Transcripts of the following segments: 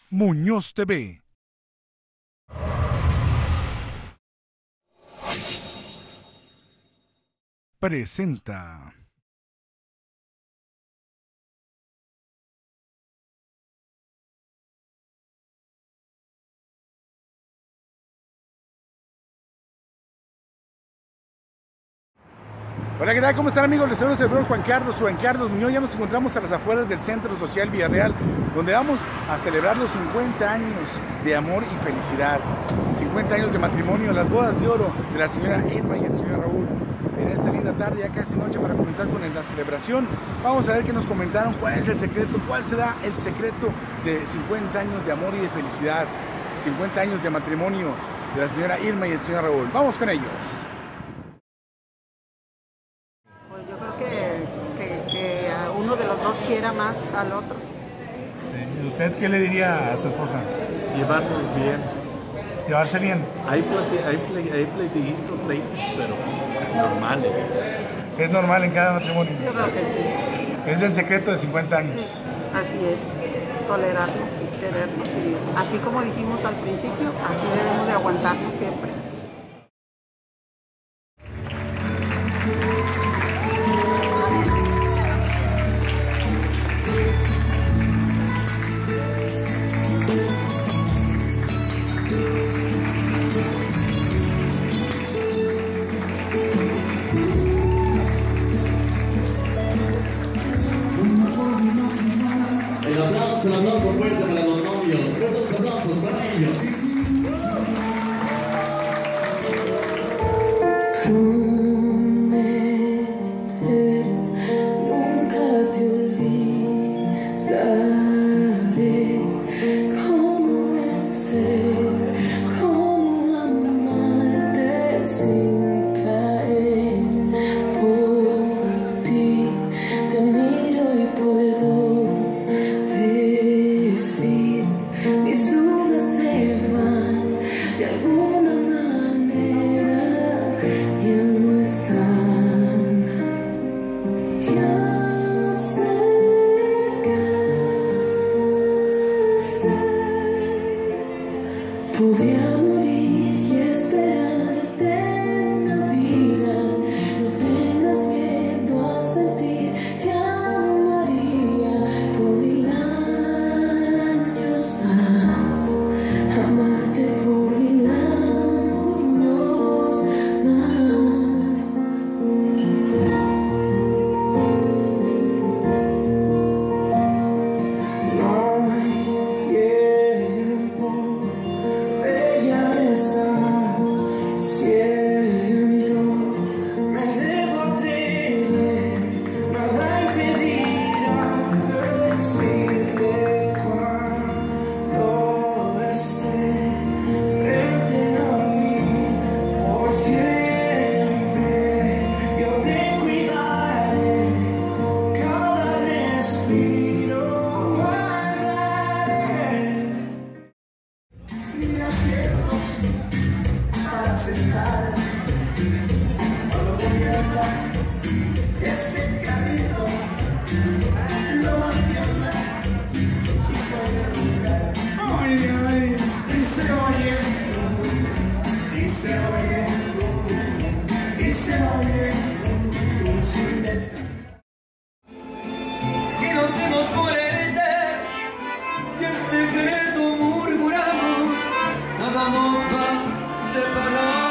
Muñoz TV. Presenta. Hola, ¿qué tal? ¿Cómo están, amigos? Les saludo el señor Juan Carlos Muñoz. Ya nos encontramos a las afueras del Centro Social Villarreal, donde vamos a celebrar los 50 años de amor y felicidad, 50 años de matrimonio, las bodas de oro de la señora Irma y el señor Raúl. En esta linda tarde, ya casi noche, para comenzar con la celebración, vamos a ver qué nos comentaron, cuál es el secreto, cuál será el secreto de 50 años de amor y de felicidad, 50 años de matrimonio de la señora Irma y el señor Raúl. Vamos con ellos. Yo creo que a uno de los dos quiera más al otro. ¿Usted qué le diría a su esposa? Llevarnos bien. Llevarse bien. Hay pleititos, pero normales. Es normal en cada matrimonio. Yo creo que sí. Es el secreto de 50 años. Sí, así es. Tolerarnos y querernos. Y así como dijimos al principio, así debemos de aguantarnos siempre. El aplauso fuerte para los novios. Fuertes aplausos para ellos. Podría morir y esperarte en la vida. No tengas miedo a sentir, te amaría por 1000 años más. Amarte por 1000 años más. No hay tiempo. Para sentar, cuando comienza este carrito, lo más tierna y se oye, ay, y se oye, y se oye, y se oye, sin descanso. Y nos vemos por el éter, y en secreto murmuramos, nada nos va a separar.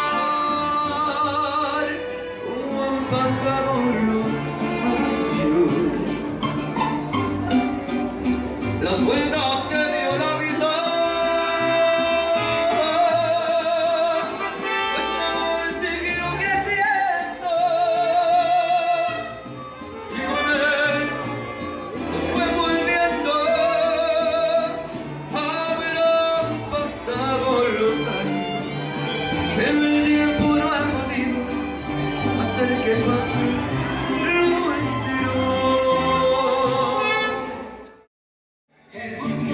Como han pasado los años, las vueltas que dio la vida, nuestro amor siguió creciendo, y con él nos fue volviendo. Habrán pasado los años, pero el tiempo no ha podido hacer que pase lo nuestro.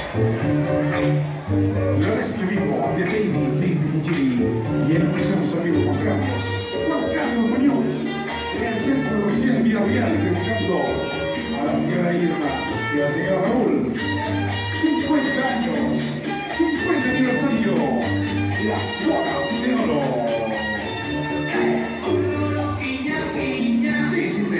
Lo recibimos de Baby G y el precioso amigo Juan Carlos Muñoz, en el Centro Social Villarreal, dedicando a la señora Irma y a la señora Raúl. 50 años, 50 aniversario, las bodas de oro. Sí, sí,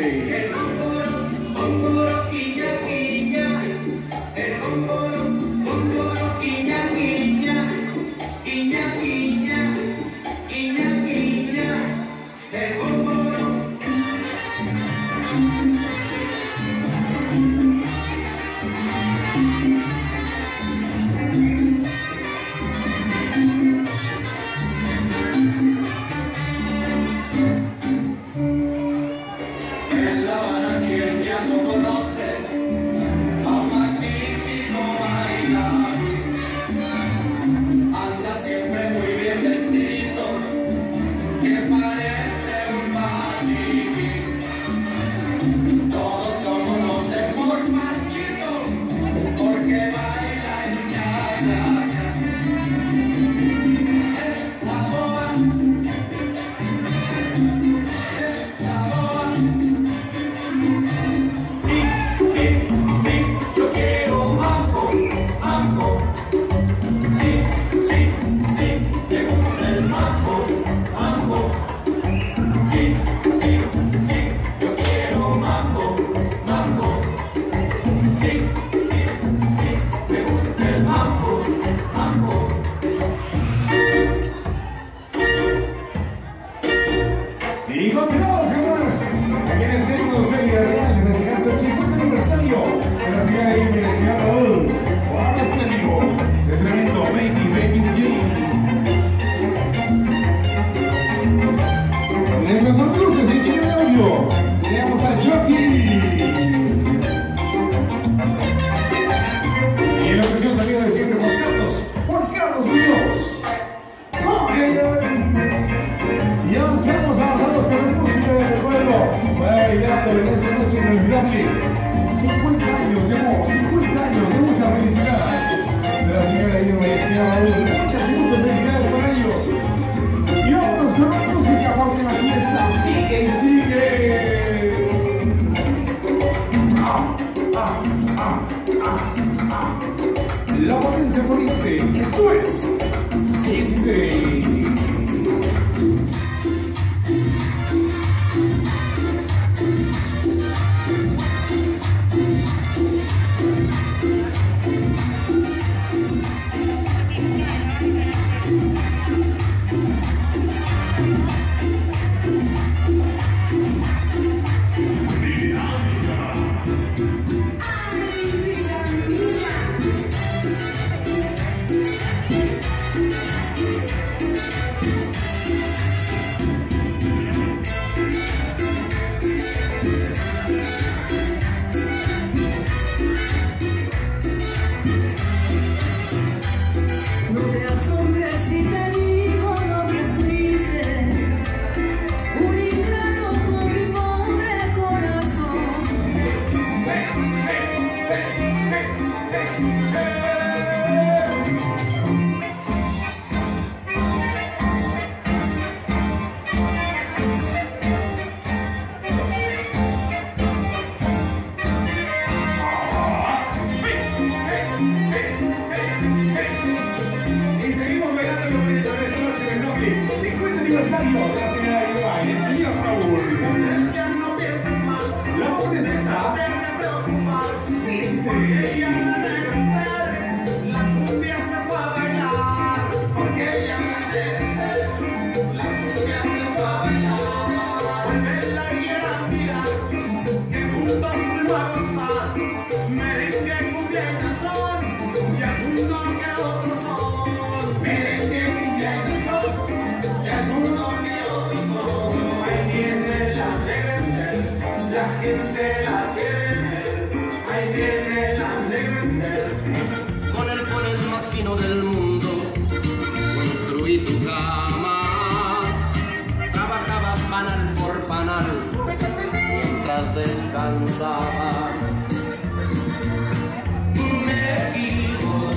descansabas. Me equivoqué.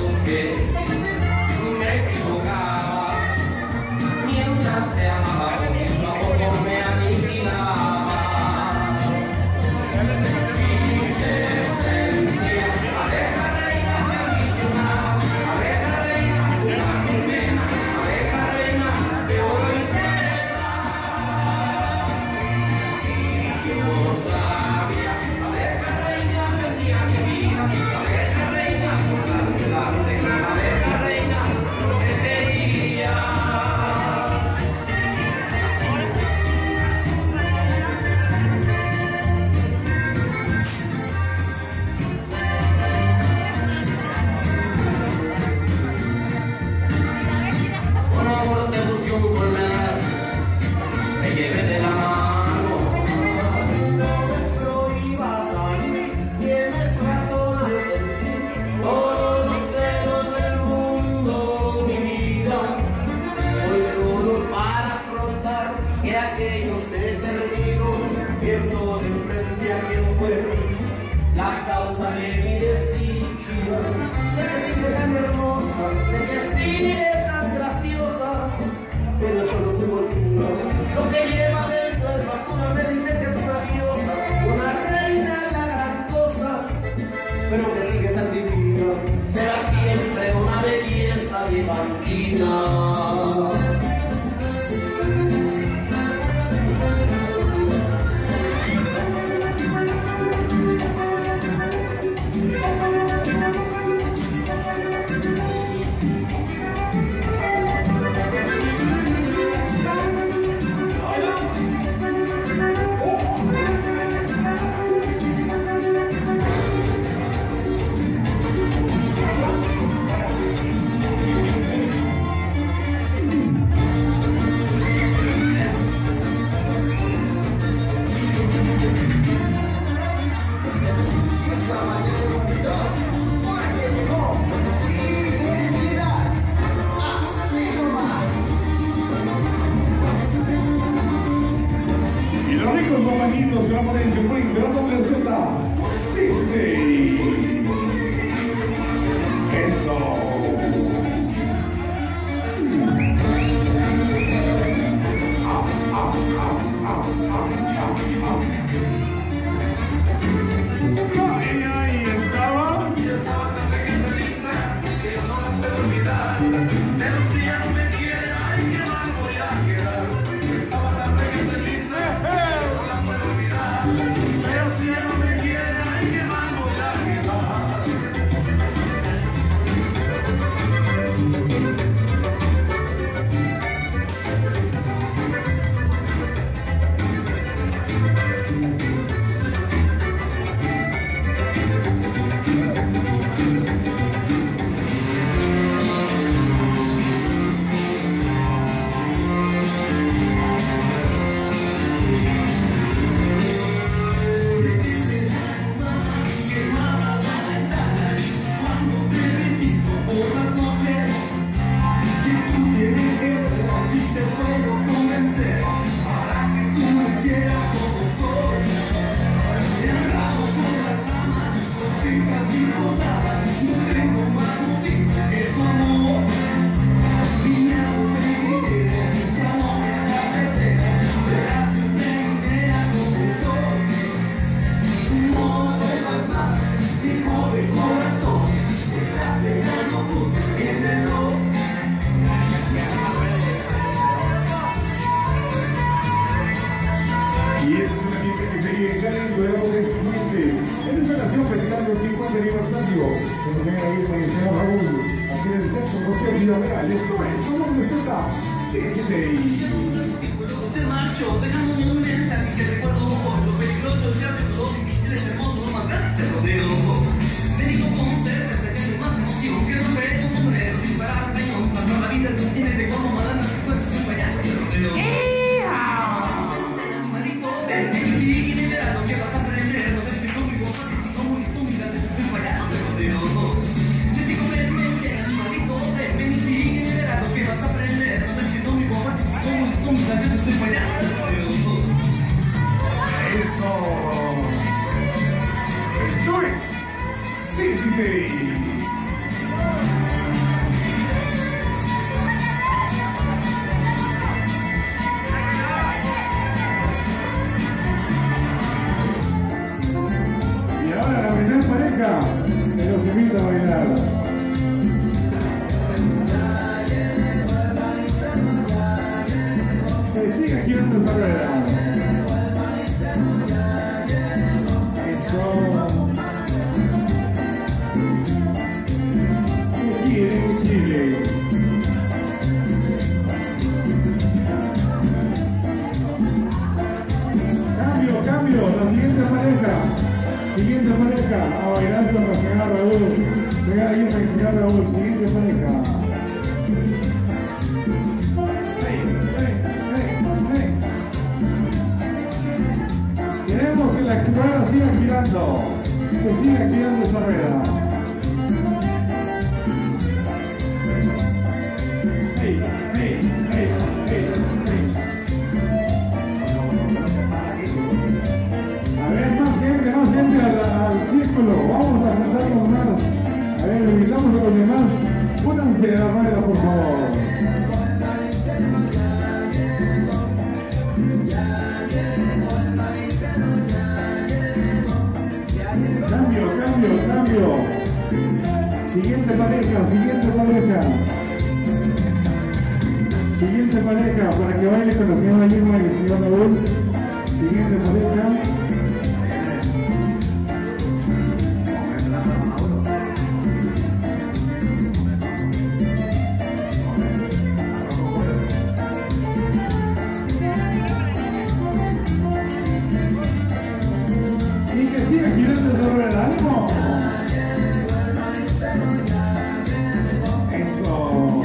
Argentina. Siguiente pareja. Siguiente pareja, para que baile con la señora Irma y el señor Raúl. Siguiente pareja. Y que siga girando sobre el alma. Eso.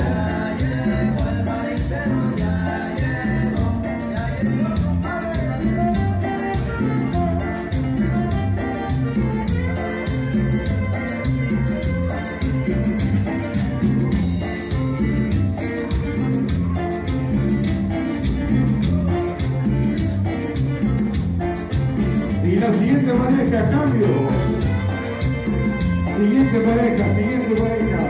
Y la siguiente pareja, cambio. Siguiente pareja, siguiente pareja.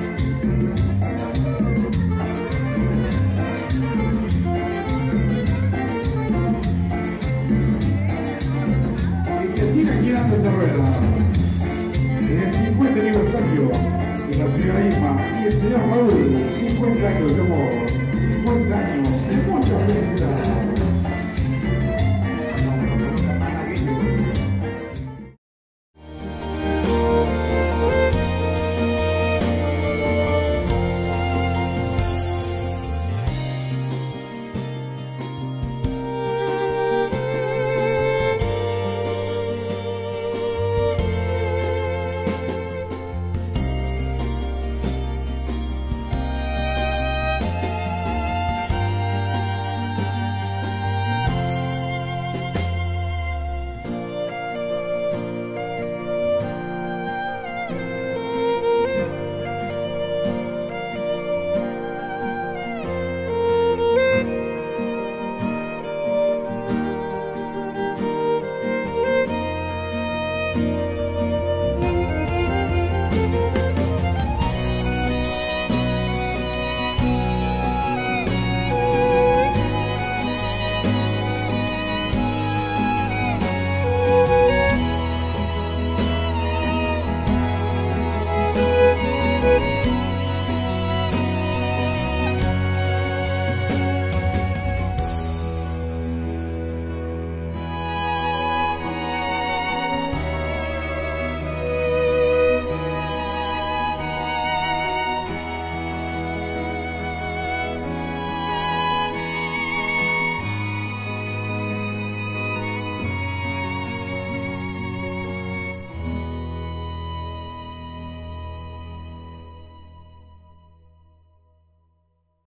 Y que siga girando esa rueda. En el 50 aniversario de la señora Irma y el señor Raúl, 50 años de amor, 50 años de amor.